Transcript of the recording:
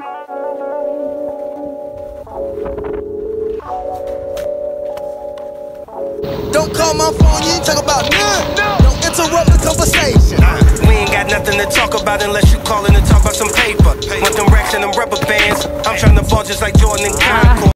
Don't call my phone, you ain't talk about none. Don't interrupt the conversation. We ain't got nothing to talk about unless you callin' to talk about some paper. Want them racks and them rubber bands. I'm tryna ball just like Jordan and Concord.